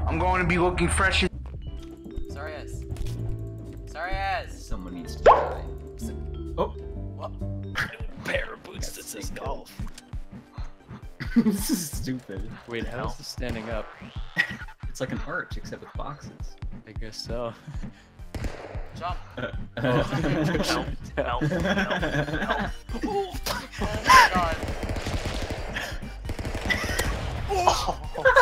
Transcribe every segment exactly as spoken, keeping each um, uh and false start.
I'm going to be looking fresh. Sorry as. Sorry as. Someone needs to die. Oh. What? Pair of boots that says golf. This is stupid. Wait, how's this standing up? It's like an arch except with boxes. I guess so. Jump. Uh, Help, help, help, help. Oh my god. Oh.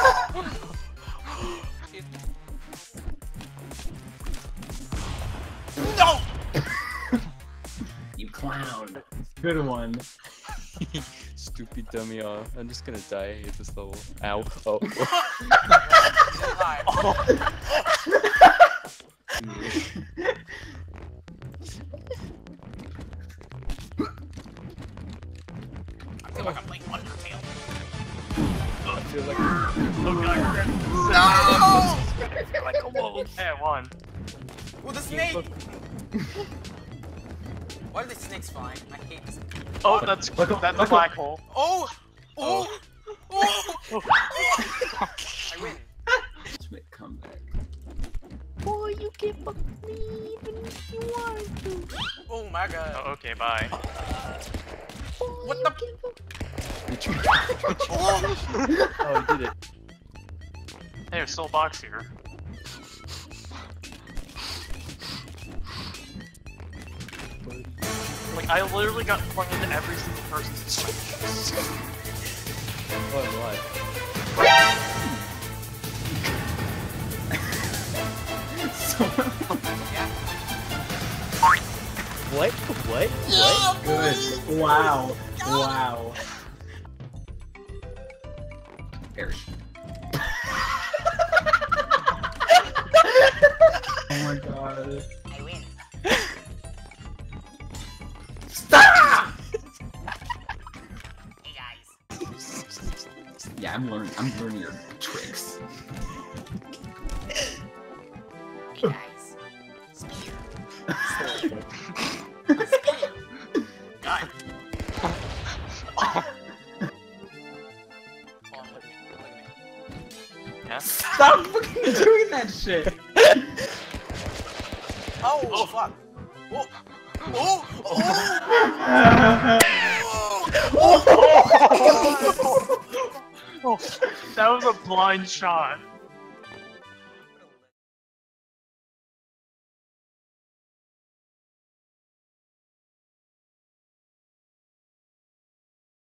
No! You clown. Good one. Stupid dummy off. I'm just gonna die. I hate this level. Ow. Oh. Oh. I feel like I'm playing Undertale. I feel like. Oh god. No! I feel like a wolf. Hey, I won. Oh, the snake! Why are the snakes flying? I hate this. Oh, that's Look up, that's look a black up. hole. Oh! Oh! Oh! Oh! I win. Ultimate comeback. Boy, you can fuck me even if you want to. Oh my god. Oh, okay, bye. Boy, What you the- can fuck Oh! Oh, I did it. Hey, there's still a box here. Like, I literally got flung into every single person's switch. Oh, I'm alive. Yeah. What? What? Yeah, Good. Wow. Wow. Parachute. Oh my god. I win. Stop! Hey guys. Yeah, I'm learning. I'm learning your tricks. Hey guys. Spear. God. Oh, look at me. Look at me. Yeah? Stop fucking doing that shit. Oh, oh fuck. Oh. Oh. Oh. Oh, that was a blind shot.